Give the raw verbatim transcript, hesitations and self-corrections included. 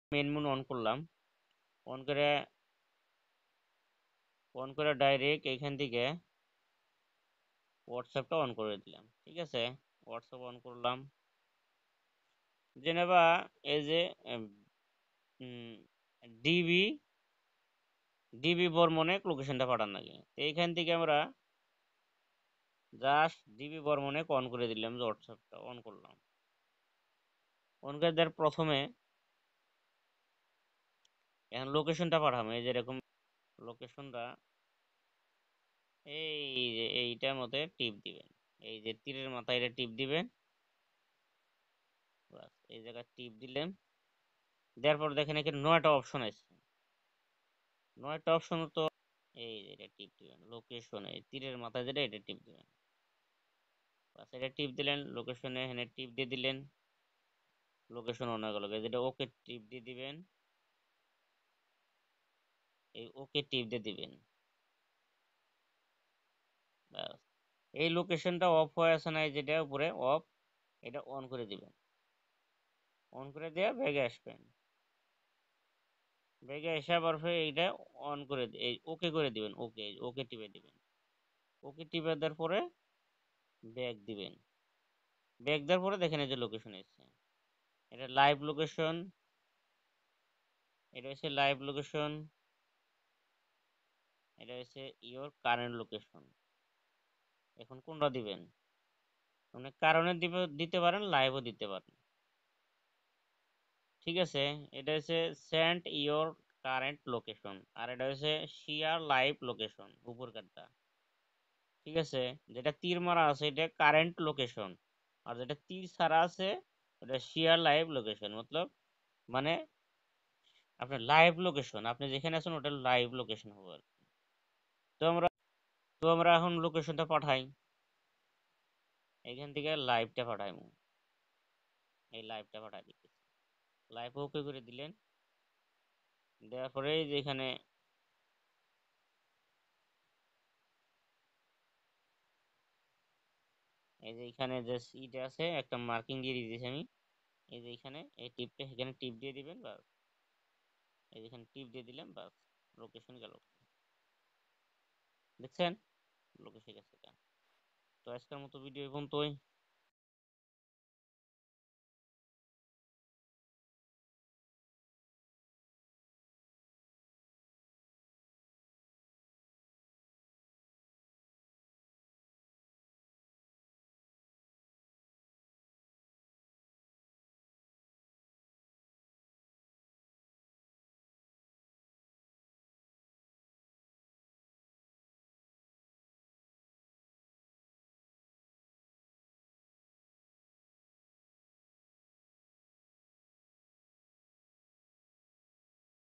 Main menu on করলাম, on করে on করে ডাইরেক্ট এইখান থেকে হোয়াটসঅ্যাপটা অন করে দিলাম। ঠিক আছে, হোয়াটসঅ্যাপ অন করলাম। জেনেবা এই যে ডিবি ডিবি বর্মনে লোকেশনটা পাঠান লাগে, এইখান থেকে আমরা জাস্ট ডিবি বর্মনে অন করে দিলাম, যে হোয়াটসঅ্যাপটা অন করলাম। অন করে দেওয়ার প্রথমে এখন লোকেশনটা পাঠাবো, এই যে এরকম লোকেশনটা এই যে এইটার মধ্যে টিপ দিবেন, এই যে তীরের মাথায় এটা টিপ দিবেন। বাস এই জায়গায় টিপ দিলেন, দেওয়ার পর দেখেন এখানে নয়টা অপশন আছে, নয়টা অপশন তো এই যে এটা টিপ দিবেন লোকেশনে, এই তীরের মাথায় যেটা এটা টিপ দিবেন। বাস এটা টিপ দিলেন, লোকেশনে এখানে টিপ দিয়ে দিলেন, লোকেশন অন হয়ে গেল। যেটা ওকে টিপ দিয়ে দিবেন, এই ওকে টিপ দিয়ে দিবেন। ব্যাস এই লোকেশনটা অফ হয়ে আছে না, এই যেটা উপরে অফ, এটা অন করে দিবেন। অন করে দেওয়া ব্যাগে আসবেন, ব্যাগে এসে আবার ফের এইটা অন করে দি- এই ওকে করে দিবেন, ওকে ওকে টিপে দিবেন। ওকে টিপে দেওয়ার পরে ব্যাগ দিবেন, ব্যাগ দেওয়ার পরে দেখেন এই যে লোকেশন এসছে, এটা লাইভ লোকেশন, এটা হচ্ছে লাইভ লোকেশন, এটা হচ্ছে ইওর কারেন্ট লোকেশন। এখন কোনটা দিবেন, মানে কারণে দিবে দিতে পারেন, লাইভও দিতে পারেন। ঠিক আছে, এটা হচ্ছে সেন্ড ইওর কারেন্ট লোকেশন, আর এটা হচ্ছে শেয়ার লাইভ লোকেশন উপরকারটা। ঠিক আছে, যেটা তীর মারা আছে এটা কারেন্ট লোকেশন, আর যেটা তীর ছাড়া আছে ওটা শেয়ার লাইভ লোকেশন, মতলব মানে আপনার লাইভ লোকেশন, আপনি যেখানে আছেন ওটা লাইভ লোকেশন হবে আর কি। তো আমরা তো আমরা এখন লোকেশনটা পাঠাই, এখান থেকে লাইভটা পাঠাই, এই লাইভটা পাঠাই দিচ্ছি। লাইভ ওকে করে দিলেন, দেওয়ার পরে এই যে এখানে এই যে এখানে যে সিটা আছে একটা মার্কিং দিয়ে দিয়েছি আমি, এই যে এখানে এই টিপটা এখানে টিপ দিয়ে দিবেন, বাস এই যে এখানে টিপ দিয়ে দিলাম, বাস লোকেশন গেল। দেখছেন লোকেশন গেছে এটা। তো আজকের মতো ভিডিও এই পর্যন্তই।